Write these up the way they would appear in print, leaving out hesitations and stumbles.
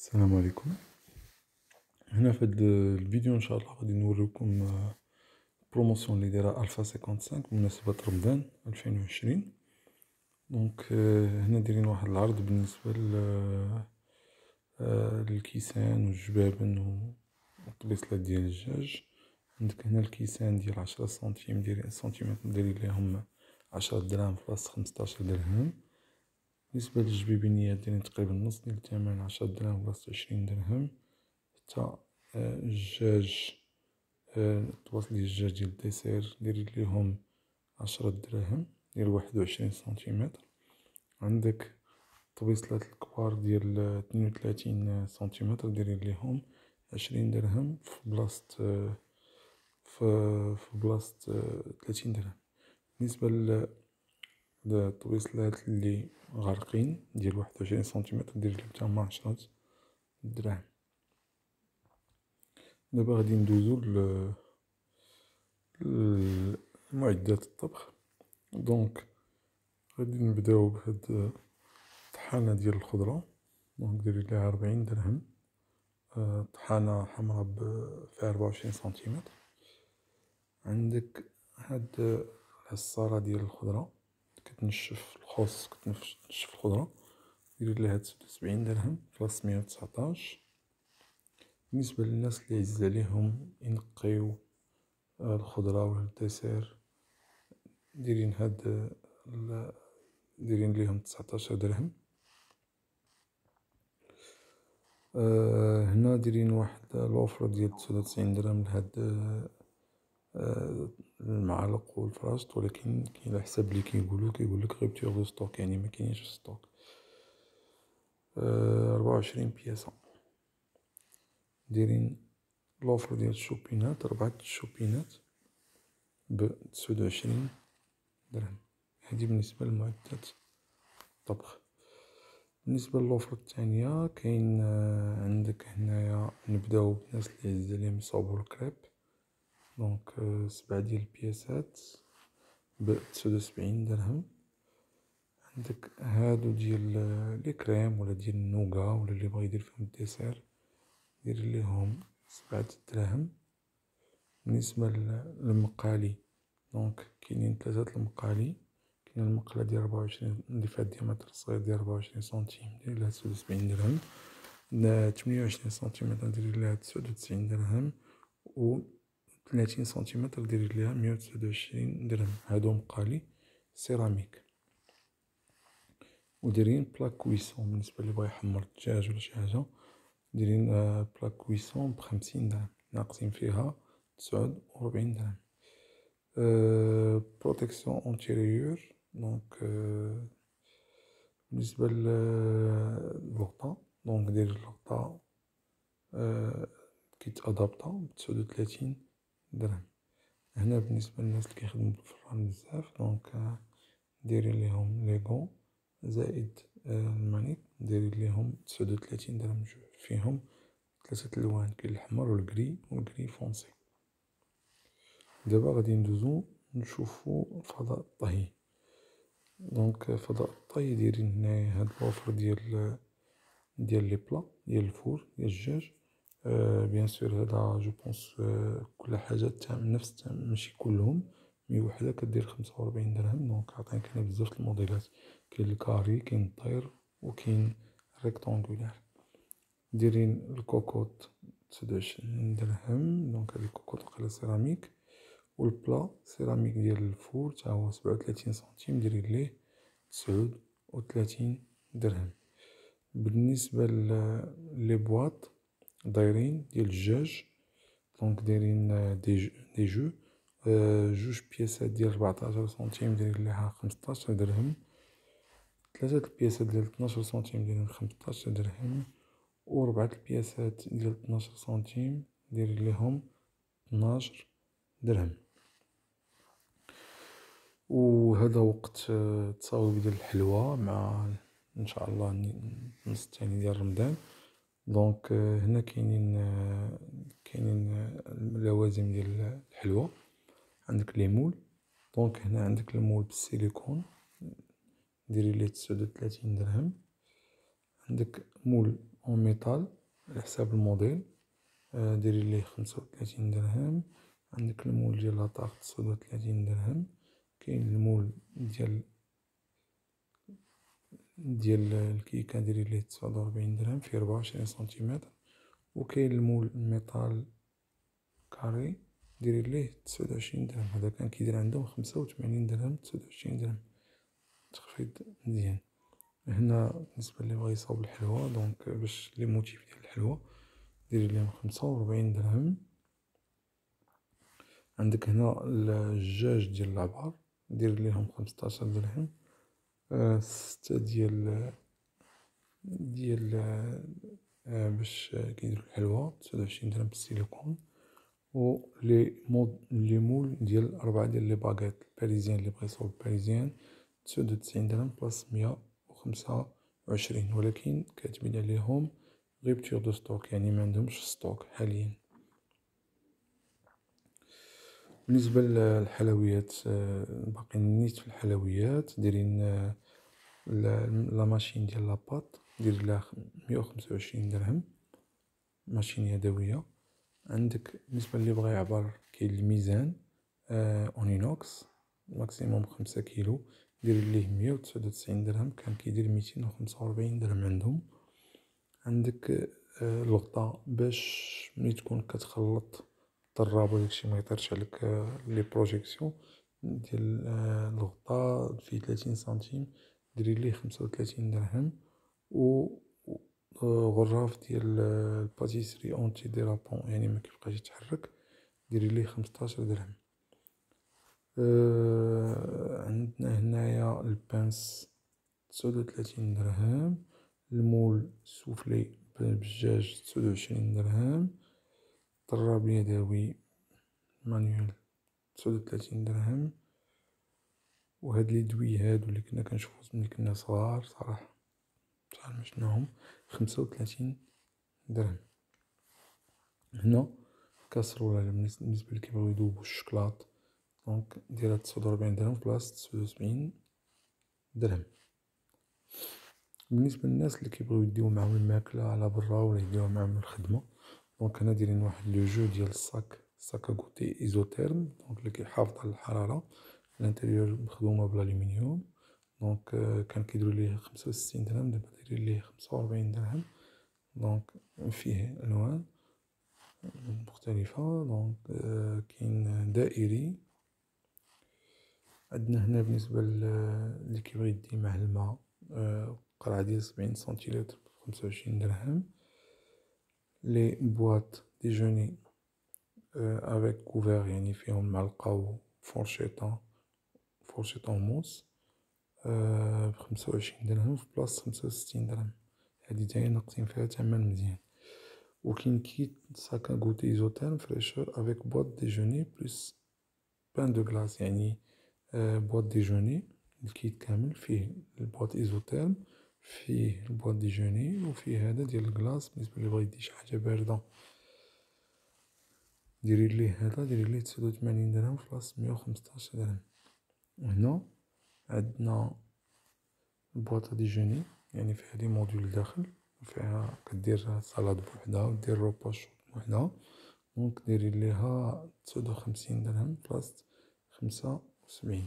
السلام عليكم. هنا في هاد الفيديو ان شاء الله غادي نوريكم بروموسيون اللي دايره الفا 55 بمناسبه رمضان 2020. دونك هنا دايرين واحد العرض بالنسبه للكيسان والجبابن والطبيصلات ديال الدجاج. عندك هنا الكيسان ديال 10 سنتيمتر دايرين ليهم 10 دراهم بلاص 15 درهم. بالنسبه للجبيبينيات دايرين تقريبا نص ديال الثمن 10 دراهم بلاص 20 درهم. حتى الدجاج الطباط ديال الدجاج ديال الديسير دايرين ليهم 10 دراهم ديال 21 سنتيمتر. عندك الطبيصلات الكبار ديال 32 سنتيمتر دايرين ليهم 20 درهم في بلاصة في بلاصة 30 درهم. بالنسبة للطبيصلات اللي غارقين ديال 21 سنتيمتر دايرين ليهم تما 10 دراهم. دابا غادي ندوزو لمعدات الطبخ. دونك غادي نبداو بهاد الطحانة ديال الخضرة. دونك دايرين ليها 40 درهم. طحانة حمرا فيها 24 سنتيمتر. عندك هاد العصارة ديال الخضرة كتنشف الخص كتنشف الخضرة دايرين ليها 79 درهم بلاص 119. بالنسبة للناس اللي عزيز عليهم ينقيو الخضرة ولا الدسير دايرين دايرين ليهم 19 درهم. هنا دايرين واحد الوفرة ديال 99 درهم لهاد المعالق والفراشط، ولكن كاين على حساب اللي كيقولك غيبتيغ دو ستوك، يعني مكاينينش في ستوك. 24 بياسة. دايرين لوفر ديال الشوبينات 4 الشوبينات ب29 درهم. هادي بالنسبة لمعدات الطبخ. بالنسبة للوفرة الثانية كاين عندك هنايا نبداو بالناس اللي عز عليهم يصاوبو الكريب. دونك 7 ديال البياسات ب79 درهم. عندك هادو ديال لي كريم ولا ديال النوغا ولا اللي بغا يدير فيهم الديسير داير ليهم 7 دراهم. بالنسبة للمقالي دونك كاينين 3 المقالي. كاين المقلة ديال 24 اللي فيها الديامتر صغير ديال 24 سنتيم داير ليها 79 درهم. 28 سنتيمتر داير ليها 99 درهم، و 30 سنتيمتر داير ليها 129 درهم. هادو مقالي سيراميك. ودايرين بلاك كويسون بالنسبة اللي بغا يحمر الدجاج ولا شي حاجة دايرين بلاك كويسون ب50 درهم ناقصين فيها 49 درهم. بروتيكسيون اونتيريور دونك بالنسبة للغطا دونك داير الغطا كيت ادابتا ب39 درهم. هنا بالنسبة للناس اللي كيخدمو بالفران بزاف دونك دايرين ليهم لي غون زائد المانيك دايرين ليهم 39 درهم. فيهم 3 الوان، كاين الحمر والكري فونسي. دابا غادي ندوزو نشوفو فضاء الطهي. دونك فضاء الطهي دايرين هنايا هاد الوفر ديال لي بلا ديال الفور ديال الدجاج. بيان سور هذا جو بونس كل حاجة نفس الثمن، ماشي كلهم، مي وحدة كدير 45 درهم. دونك عطاك هنا بزاف الموديلات، كاين الكاري كاين الطاير وكاين ريكتونغولار. دايرين الكوكوط 29 درهم. دونك هادي الكوكوط وقيلا سيراميك، والبلا سيراميك ديال الفور تا هو 37 سنتيم دايرين ليه 39 درهم. بالنسبة لي بواط دايرين ديال الدجاج دونك دايرين دي جو جوج بياسات ديال 14 سنتيم دايرين ليها 15 درهم. 3 البياسات ديال 12 سنتيم دايرين 15 درهم، و 4 البياسات ديال 12 سنتيم دايرين ليهم 12 درهم. وهذا وقت التصاويب ديال الحلوى مع ان شاء الله النص الثاني ديال رمضان. دونك هنا كاينين اللوازم ديال الحلوى. عندك لي مول. دونك هنا عندك المول بالسيليكون ديري ليه 39 درهم. عندك مول اون ميتال على حساب الموديل، ديري ليه 35 درهم. عندك المول ديال لاطاق 39 درهم. كاين المول ديال الكيكه ديري ليه 49 درهم في 24 سنتيمتر. وكاين المول ميطال كاري ديري ليه 29 درهم. هذا كان كيدير عندهم 85 درهم 29 درهم تخفيض مزيان. هنا بالنسبه اللي بغا يصاوب الحلوى دونك باش لي موتيف ديال الحلوى ديري ليهم 45 درهم. عندك هنا الجاج ديال العبار دير ليهم 15 درهم. 6 ديال باش كيديروا الحلوى 29 درهم بالسيليكون. و لي مول ديال 4 ديال لي باغيت الباريزيان اللي بغا يصاوب الباريزيان 99 درهم بلاص 125، ولكن كاتبين عليهم غيبتور دو ستوك يعني ما عندهمش ستوك حاليا. بالنسبه للحلويات باقي نيت في الحلويات دايرين لا ماشين ديال لاباط دير لها 125 درهم ماشين يدويه. عندك بالنسبه اللي بغا يعبر كاين الميزان اونينوكس ماكسيموم 5 كيلو دير ليه 199 درهم، كان كيدير 245 درهم عندهم. عندك الغطاء باش ملي تكون كتخلط الطراب وداكشي ما يطيرش عليك لي بروجيكسيون ديال الغطاء فيه 30 سنتيم ديري ليه 35 درهم. و غراف ديال الباتيسري اونتي ديرابون يعني ما كيبقاش يتحرك ديري ليه 15 درهم. عندنا هنايا البانس 39 درهم. المول سوفلي بالدجاج 29 درهم. طراب يدوي مانيوال 39 درهم. وهاد لي دوي هادو اللي كنا كنشوفو ملي كنا صغار صراحة شحال مشناهم 35 درهم. هنا كاسرولة بالنسبة اللي كيبغيو يذوبو الشكلاط دونك ديرها 49 درهم بلاصة 79 درهم. بالنسبة للناس اللي كيبغيو يديو معاهم الماكلة على برا ولا يديوها معاهم الخدمة دونك هنا دايرين واحد لو جو ديال الصاك اغوتي ايزوتيرم دونك اللي كيحافظ على الحرارة. الانتيريور مخدومة بالالومنيوم دونك كان كيديرو ليه 65 درهم دابا دايرين ليه 45 درهم. دونك فيه الوان مختلفة دونك كاين دائري. عندنا هنا بالنسبة اللي كيبغي يدي معاه الماء قرعة ديال 70 سنتيلتر ب25 درهم. لي بواط ديجوني افيك كوفير يعني فيهم معلقة و فورشيطة موس ب25 درهم في بلاصة 65 درهم. هادي تاهي ناقصين فيها تمن مزيان. وكاين كيت ساك اغوتي ايزوتيرم فريشور افيك بواط ديجوني بلس بان دو غلاس يعني بواط ديجوني الكيت كامل فيه البواط ايزوتيرم فيه البواط ديجوني وفيه هذا ديال الكلاص بالنسبه اللي بغا يدي شي حاجه بارده ديري ليه هذا ديري ليه 89 درهم في بلاصه 115 درهم. وهنا عندنا البواط ديجوني يعني فيها لي موديول داخل فيها كدير سالاد بوحدها ودير روبا شوط بوحدها دونك ديري ليها 59 درهم بلاصه 75.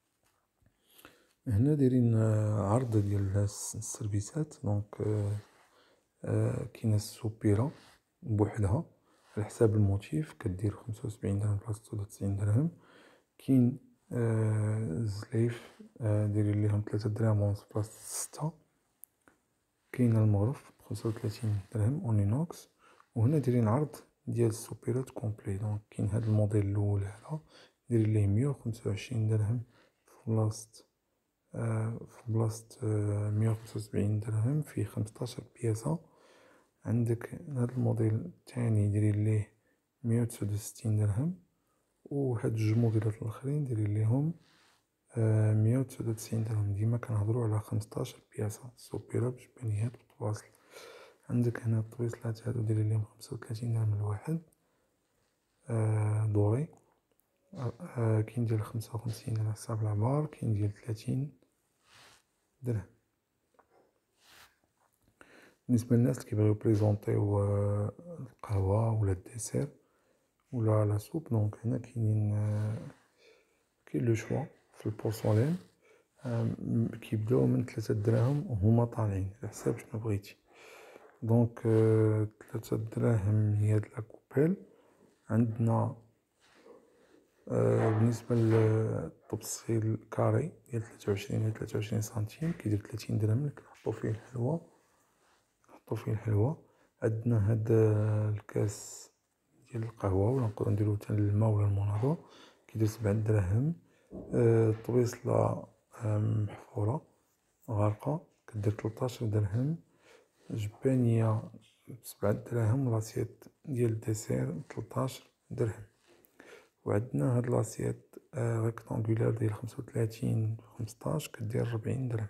هنا دايرين عرض ديال السيرفيسات دونك كاينه السوبيرة بوحدها على حساب الموتيف كدير 75 درهم بلاصه 99 درهم. كاين الزليف دايرين ليهم 3 دراهم ونص بلاصه 6. كاين المغرف ب35 درهم اونينوكس. وهنا دايرين عرض ديال السوبيرات كومبلي دونك كاين هاد الموديل الاول هذا داير ليه 125 درهم في بلاصة 175 درهم فيه 15 بياسة. عندك هاد الموديل الثاني دايرين ليه 169 درهم. وهاد جوج موديلات الاخرين دايرين ليهم 199 درهم. ديما كنهضروا على 15 بياسة سوبيرا بجبانيات وطواصل. عندك هنا الطويصلات هادو دايرين ليهم 35 درهم الواحد دوري. كاين ديال 55 على حساب العبار كاين ديال 30 درهم. بالنسبة للناس اللي كيبغيو يبريزونطيو القهوة ولا الديسير ولا لا سوب، دونك هنا كاين لو شوا في البورسولين. كيبداو من 3 دراهم وهما طالعين على حساب شنو بغيتي. دونك 3 دراهم هي هاد لا كوبيل. عندنا بالنسبة للطبسيل كاري ديال 23 على 23 سنتيم كيدير 30 درهم اللي كنحطو فيه الحلوى. عندنا هاد الكاس ديال القهوة ولا نقدرو نديرو حتى الماء ولا المناضو كيدير 7 دراهم. طويصلة محفورة غارقة كدير 13 درهم. جبانية 7 دراهم. لاسيت ديال الديسير 13 درهم. وعندنا هاد لاسيت ريكتانغولار ديال 35 15 كدير 40 درهم.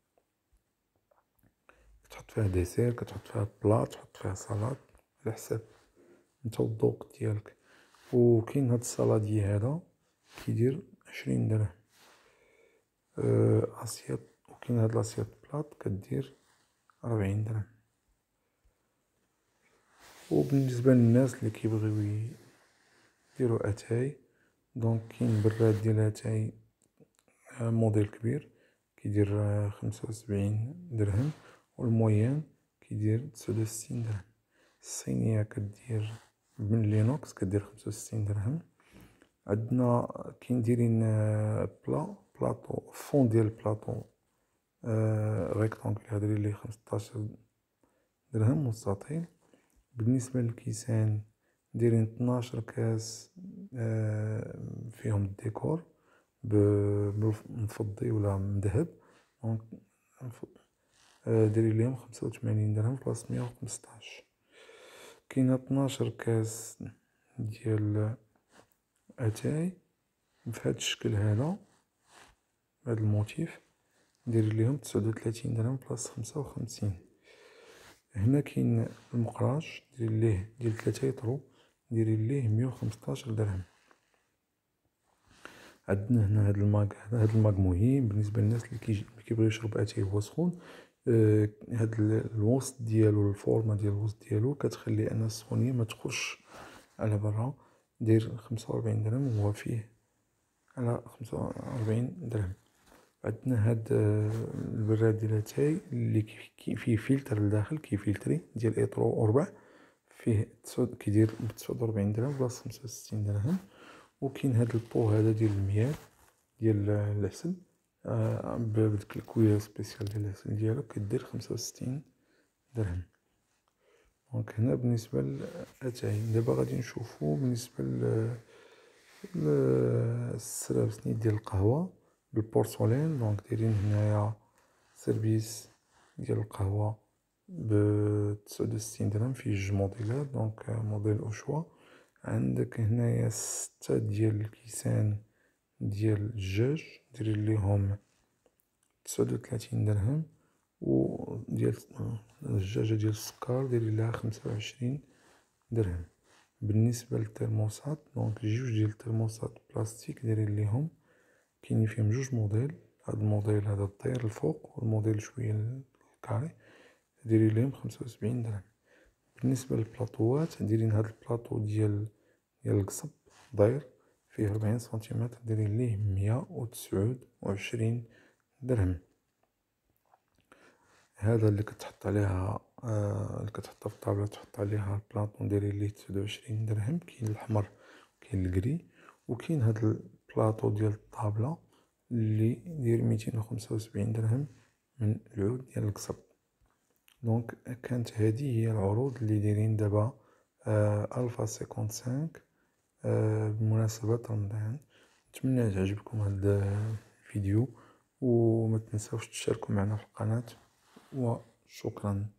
كتحط فيها ديسير، كتحط فيها بلاط، تحط فيها سلطة على حساب نتا والذوق ديالك. وكاين هاد السالادي هذا كيدير 20 درهم اسيات. وكاين هاد لاسيات بلاط كدير 40 درهم. وبالنسبة للناس اللي كيبغيو يديرو اتاي، دونك كاين براد ديال اتاي موديل كبير كيدير 75 درهم، والمويان كيدير 69 درهم. الصينية كدير من لينوكس كدير 65 درهم. عندنا كاين دايرين بلاطو فون ديال بلاطو ريكتانغولار دايرين ليه 15 درهم مستطيل. بالنسبة للكيسان دايرين 12 كاس فيهم الديكور مفضي ولا مذهب، دونك دايرين ليهم 85 درهم بلاصة 115. كاينه 12 كاس ديال اتاي بهاد الشكل هذا بهاد الموتيف دايرين ليهم 39 درهم بلاصة 55. هنا كاين المقراش دايرين ليه ديال 3 يطرو دايرين ليه 115 درهم. عندنا هنا هاد الماك هاد الماك مهم بالنسبه للناس اللي كيبغيو يشرب اتاي وهو سخون. هاد الوسط ديالو الفورمه ديال الوسط ديالو كتخلي ان السخونيه ما تخرجش على برا. داير 45 درهم وهو فيه على 45 درهم. عندنا هاد البراد ديال اتاي اللي فيه فلتر لداخل كيفلتري ديال ايطرو ربع، فيه كيدير ب 49 درهم بلاصه 65 درهم. وكاين هاد البو هذا ديال المياه ديال العسل بديك الكويه سبيسيال ديال العسل ديالو كدير 65 درهم. دونك هنا بالنسبه لاتاي. دابا غادي نشوفو بالنسبه للسرابسنيت ديال القهوه بالبورسولين. دونك دايرين هنايا سيرفيس ديال القهوه ب 69 درهم فيه جوج موديلات، دونك موديل اوشوا. عندك هنايا 6 ديال الكيسان ديال الدجاج دايرين ليهم 39 درهم. و ديال الدجاجة ديال السكر دايرين ليها 25 درهم. بالنسبة للترموسات دونك جوج ديال الترموسات بلاستيك دايرين ليهم كاينين فيهم جوج موديل. هاد الموديل هذا الطاير الفوق والموديل شوية الكاري دايرين ليهم 75 درهم. بالنسبة للبلاطوات دايرين هاد البلاطو ديال القصب داير فيه 40 سنتيمتر دايرين ليه 129 درهم. هذا اللي كتحط عليها اللي كتحطها في الطابلة تحط عليها البلاطو دايرين ليه 29 درهم. كاين الحمر وكاين الكري. وكاين هاد البلاطو ديال الطابلة اللي داير 275 درهم من العود ديال القصب. دونك كانت هذه هي العروض اللي دايرين دابا الفا 55 بمناسبة رمضان. نتمنى تعجبكم هذا الفيديو وما تنساوش تشاركوا معنا في القناة وشكرا.